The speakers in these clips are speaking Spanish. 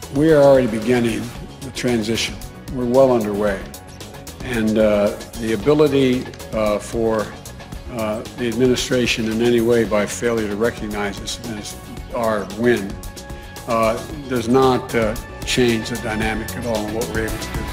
We are already beginning the transition. We're well underway. And the ability for the administration in any way by failure to recognize this as our win does not change the dynamic at all in what we're able to do.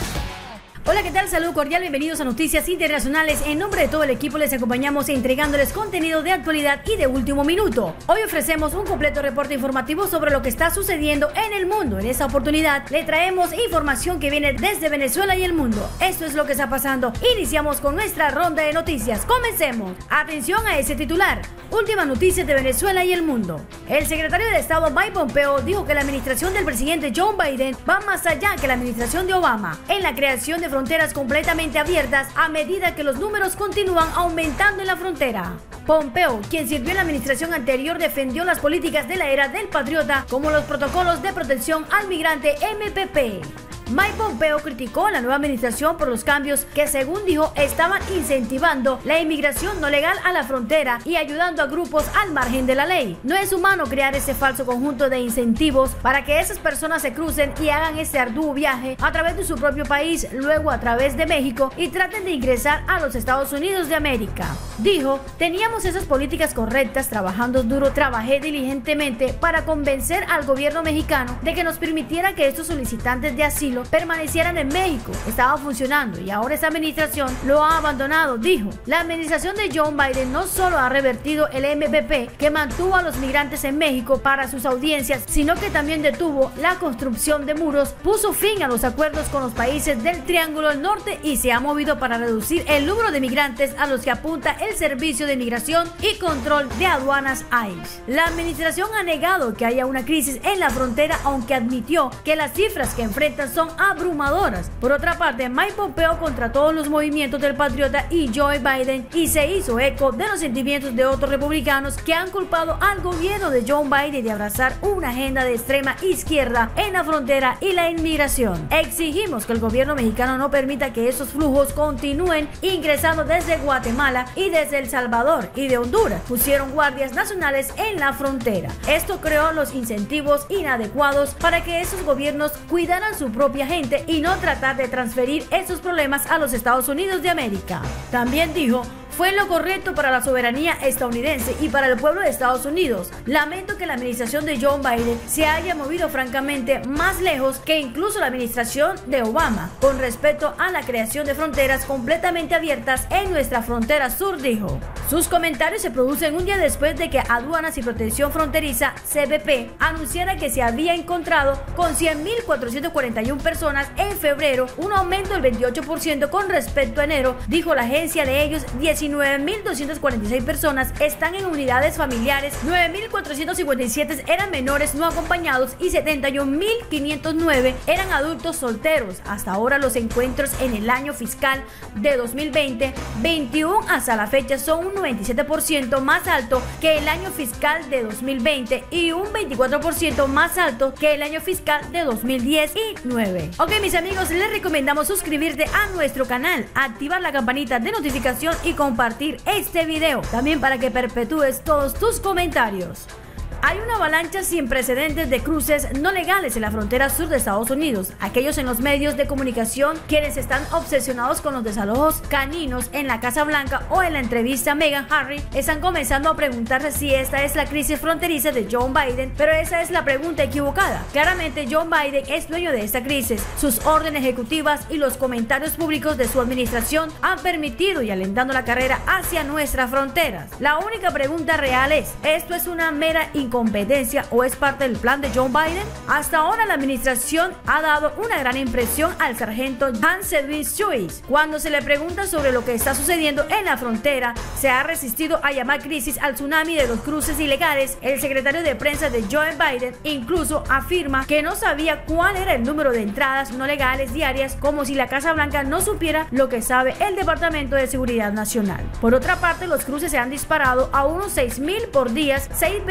Hola, ¿qué tal? Saludo cordial, bienvenidos a Noticias Internacionales. En nombre de todo el equipo les acompañamos entregándoles contenido de actualidad y de último minuto. Hoy ofrecemos un completo reporte informativo sobre lo que está sucediendo en el mundo. En esta oportunidad le traemos información que viene desde Venezuela y el mundo. Esto es lo que está pasando. Iniciamos con nuestra ronda de noticias. Comencemos. Atención a ese titular. Última noticia de Venezuela y el mundo. El secretario de Estado Mike Pompeo dijo que la administración del presidente Joe Biden va más allá que la administración de Obama en la creación de fronteras completamente abiertas a medida que los números continúan aumentando en la frontera. Pompeo, quien sirvió en la administración anterior, defendió las políticas de la era del patriota como los protocolos de protección al migrante MPP. Mike Pompeo criticó a la nueva administración por los cambios que, según dijo, estaban incentivando la inmigración no legal a la frontera y ayudando a grupos al margen de la ley. No es humano crear ese falso conjunto de incentivos para que esas personas se crucen y hagan ese arduo viaje a través de su propio país, luego a través de México y traten de ingresar a los Estados Unidos de América. Dijo, teníamos esas políticas correctas, trabajando duro, trabajé diligentemente para convencer al gobierno mexicano de que nos permitiera que estos solicitantes de asilo permanecieran en México. Estaba funcionando y ahora esta administración lo ha abandonado, dijo. La administración de Joe Biden no solo ha revertido el MPP, que mantuvo a los migrantes en México para sus audiencias, sino que también detuvo la construcción de muros, puso fin a los acuerdos con los países del Triángulo del Norte y se ha movido para reducir el número de migrantes a los que apunta el Servicio de Migración y Control de Aduanas ICE. La administración ha negado que haya una crisis en la frontera, aunque admitió que las cifras que enfrentan son abrumadoras. Por otra parte, Mike Pompeo contrató los movimientos del patriota y Joe Biden y se hizo eco de los sentimientos de otros republicanos que han culpado al gobierno de Joe Biden de abrazar una agenda de extrema izquierda en la frontera y la inmigración. Exigimos que el gobierno mexicano no permita que esos flujos continúen ingresando desde Guatemala y desde El Salvador y de Honduras. Pusieron guardias nacionales en la frontera. Esto creó los incentivos inadecuados para que esos gobiernos cuidaran su propia gente y no tratar de transferir esos problemas a los Estados Unidos de América. También dijo, fue lo correcto para la soberanía estadounidense y para el pueblo de Estados Unidos. Lamento que la administración de Joe Biden se haya movido francamente más lejos que incluso la administración de Obama con respecto a la creación de fronteras completamente abiertas en nuestra frontera sur, dijo. Sus comentarios se producen un día después de que Aduanas y Protección Fronteriza, CBP, anunciara que se había encontrado con 100.441 personas en febrero, un aumento del 28% con respecto a enero, dijo la agencia. De ellos, 19.246 personas están en unidades familiares, 9.457 eran menores no acompañados y 71.509 eran adultos solteros. Hasta ahora los encuentros en el año fiscal de 2020-21 hasta la fecha son un 97% más alto que el año fiscal de 2020 y un 24% más alto que el año fiscal de 2019. Ok, mis amigos, les recomendamos suscribirte a nuestro canal, activar la campanita de notificación y compartir este video, también para que perpetúes todos tus comentarios. Hay una avalancha sin precedentes de cruces no legales en la frontera sur de Estados Unidos. Aquellos en los medios de comunicación quienes están obsesionados con los desalojos caninos en la Casa Blanca o en la entrevista a Meghan Harry están comenzando a preguntarse si esta es la crisis fronteriza de Joe Biden, pero esa es la pregunta equivocada. Claramente Joe Biden es dueño de esta crisis. Sus órdenes ejecutivas y los comentarios públicos de su administración han permitido y alentando la carrera hacia nuestras fronteras. La única pregunta real es, ¿esto es una mera incompetencia o es parte del plan de Joe Biden? Hasta ahora la administración ha dado una gran impresión al sargento Hans Edwin Schultz. Cuando se le pregunta sobre lo que está sucediendo en la frontera, se ha resistido a llamar crisis al tsunami de los cruces ilegales. El secretario de prensa de Joe Biden incluso afirma que no sabía cuál era el número de entradas no legales diarias, como si la Casa Blanca no supiera lo que sabe el Departamento de Seguridad Nacional. Por otra parte, los cruces se han disparado a unos 6.000 por día, 6 veces el nivel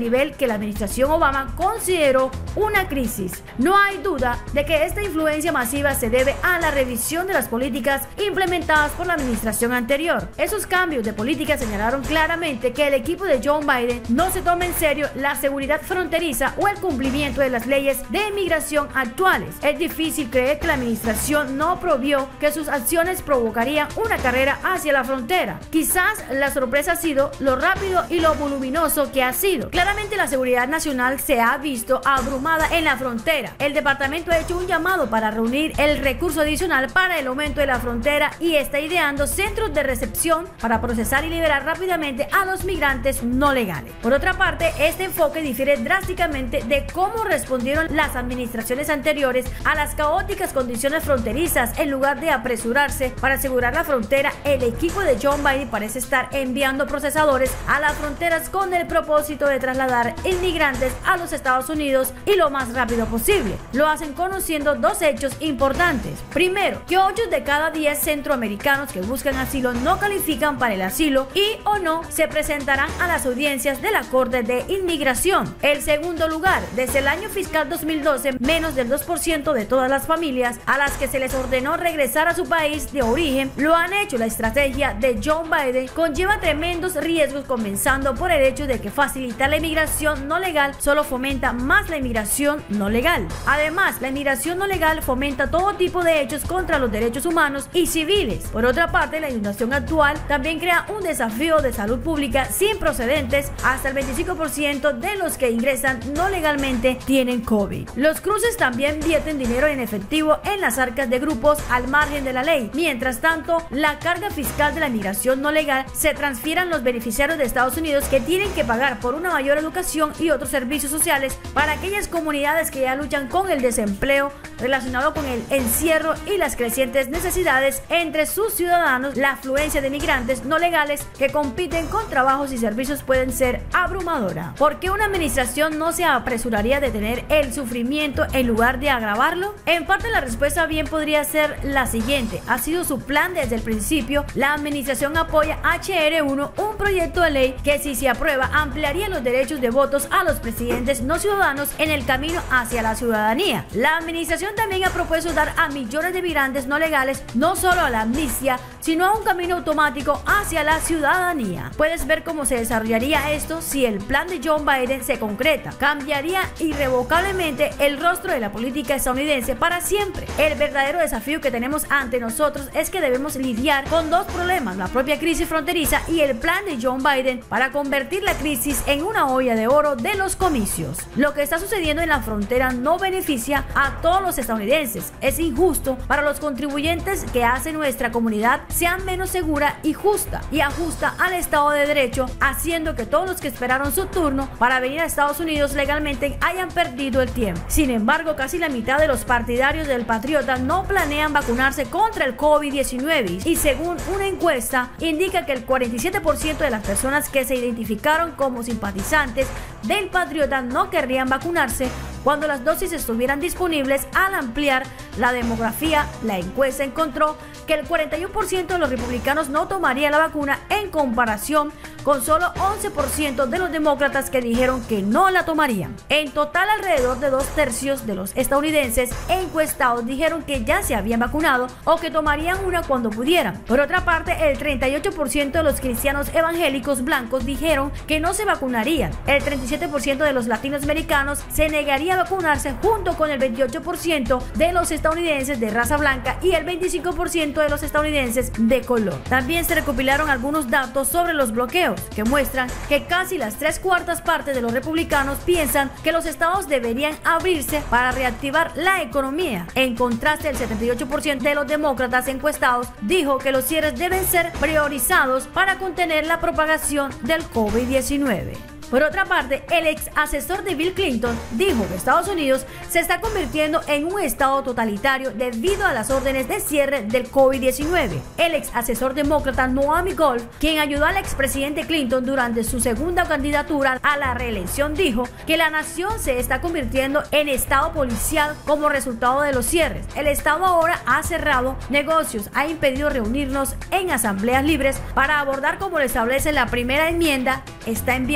nivel que la administración Obama consideró una crisis. No hay duda de que esta influencia masiva se debe a la revisión de las políticas implementadas por la administración anterior. Esos cambios de política señalaron claramente que el equipo de Joe Biden no se toma en serio la seguridad fronteriza o el cumplimiento de las leyes de inmigración actuales. Es difícil creer que la administración no previó que sus acciones provocarían una carrera hacia la frontera. Quizás la sorpresa ha sido lo rápido y lo voluminoso que ha sido. Claramente la seguridad nacional se ha visto abrumada en la frontera. El departamento ha hecho un llamado para reunir el recurso adicional para el aumento de la frontera y está ideando centros de recepción para procesar y liberar rápidamente a los migrantes no legales. Por otra parte, este enfoque difiere drásticamente de cómo respondieron las administraciones anteriores a las caóticas condiciones fronterizas. En lugar de apresurarse para asegurar la frontera, el equipo de Joe Biden parece estar enviando procesadores a las fronteras con el propósito de trasladar inmigrantes a los Estados Unidos y lo más rápido posible. Lo hacen conociendo dos hechos importantes. Primero, que 8 de cada 10 centroamericanos que buscan asilo no califican para el asilo y o no se presentarán a las audiencias de la Corte de Inmigración. En segundo lugar, desde el año fiscal 2012, menos del 2% de todas las familias a las que se les ordenó regresar a su país de origen lo han hecho. La estrategia de Joe Biden conlleva tremendos riesgos, comenzando por el hecho de que facilitar la inmigración no legal solo fomenta más la inmigración no legal. Además, la inmigración no legal fomenta todo tipo de hechos contra los derechos humanos y civiles. Por otra parte, la inundación actual también crea un desafío de salud pública sin precedentes. Hasta el 25% de los que ingresan no legalmente tienen COVID. Los cruces también vierten dinero en efectivo en las arcas de grupos al margen de la ley. Mientras tanto, la carga fiscal de la inmigración no legal se transfiere a los beneficiarios de Estados Unidos, que tienen que pagar por una mayor educación y otros servicios sociales para aquellas comunidades que ya luchan con el desempleo relacionado con el encierro y las crecientes necesidades entre sus ciudadanos. La afluencia de migrantes no legales que compiten con trabajos y servicios pueden ser abrumadora. ¿Por qué una administración no se apresuraría a detener el sufrimiento en lugar de agravarlo? En parte la respuesta bien podría ser la siguiente: ha sido su plan desde el principio. La administración apoya HR1, un proyecto de ley que, si se aprueba, ampliaría los derechos de votos a los presidentes no ciudadanos en el camino hacia la ciudadanía. La administración también ha propuesto dar a millones de migrantes no legales no solo a la amnistía, sino a un camino automático hacia la ciudadanía. Puedes ver cómo se desarrollaría esto si el plan de Joe Biden se concreta. Cambiaría irrevocablemente el rostro de la política estadounidense para siempre. El verdadero desafío que tenemos ante nosotros es que debemos lidiar con dos problemas: la propia crisis fronteriza y el plan de Joe Biden para convertir la crisis en una olla de oro de los comicios. Lo que está sucediendo en la frontera no beneficia a todos los estadounidenses. Es injusto para los contribuyentes, que hace nuestra comunidad sea menos segura y justa, y ajusta al Estado de Derecho, haciendo que todos los que esperaron su turno para venir a Estados Unidos legalmente hayan perdido el tiempo. Sin embargo, casi la mitad de los partidarios del Patriota no planean vacunarse contra el COVID-19, y según una encuesta indica que el 47% de las personas que se identificaron como simpatizantes del Patriota no querrían vacunarse cuando las dosis estuvieran disponibles. Al ampliar la demografía, la encuesta encontró que el 41% de los republicanos no tomaría la vacuna, en comparación con solo 11% de los demócratas que dijeron que no la tomarían. En total, alrededor de 2/3 de los estadounidenses encuestados dijeron que ya se habían vacunado o que tomarían una cuando pudieran. Por otra parte, el 38% de los cristianos evangélicos blancos dijeron que no se vacunarían. El 37% de los latinos americanos se negaría a vacunarse, junto con el 28% de los estadounidenses de raza blanca y el 25% de los estadounidenses de color. También se recopilaron algunos datos sobre los bloqueos, que muestran que casi las 3/4 partes de los republicanos piensan que los estados deberían abrirse para reactivar la economía. En contraste, el 78% de los demócratas encuestados dijo que los cierres deben ser priorizados para contener la propagación del COVID-19. Por otra parte, el ex asesor de Bill Clinton dijo que Estados Unidos se está convirtiendo en un estado totalitario debido a las órdenes de cierre del COVID-19. El ex asesor demócrata Noam Gold, quien ayudó al expresidente Clinton durante su segunda candidatura a la reelección, dijo que la nación se está convirtiendo en estado policial como resultado de los cierres. El estado ahora ha cerrado negocios, ha impedido reunirnos en asambleas libres para abordar, como lo establece la primera enmienda, está enviando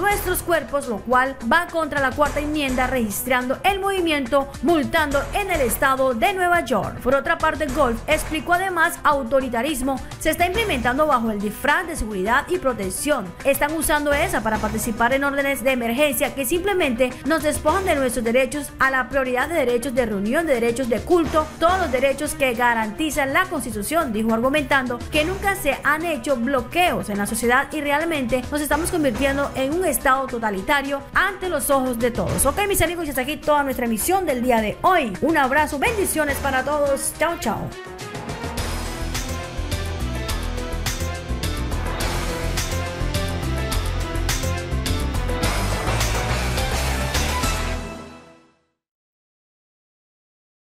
nuestros cuerpos, lo cual va contra la cuarta enmienda, registrando el movimiento, multando en el estado de Nueva York. Por otra parte, Golf explicó además autoritarismo se está implementando bajo el disfraz de seguridad y protección. Están usando esa para participar en órdenes de emergencia que simplemente nos despojan de nuestros derechos a la prioridad de derechos de reunión, de derechos de culto, todos los derechos que garantizan la Constitución, dijo, argumentando que nunca se han hecho bloqueos en la sociedad y realmente nos estamos convirtiendo en un estado totalitario ante los ojos de todos. Ok, mis amigos, y hasta aquí toda nuestra emisión del día de hoy. Un abrazo, bendiciones para todos. Chao, chao.